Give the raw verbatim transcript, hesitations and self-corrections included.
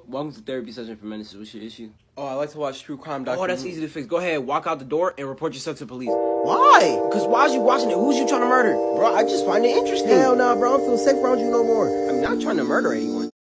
Welcome to therapy session for menaces. What's your issue? Oh, I like to watch true crime documentaries. Oh, that's easy to fix. Go ahead, walk out the door and report yourself to police. Why? Because why is you watching it? Who's you trying to murder? Bro, I just find it interesting. Hell nah, bro. I don't feel safe around you no more. I'm not trying to murder anyone.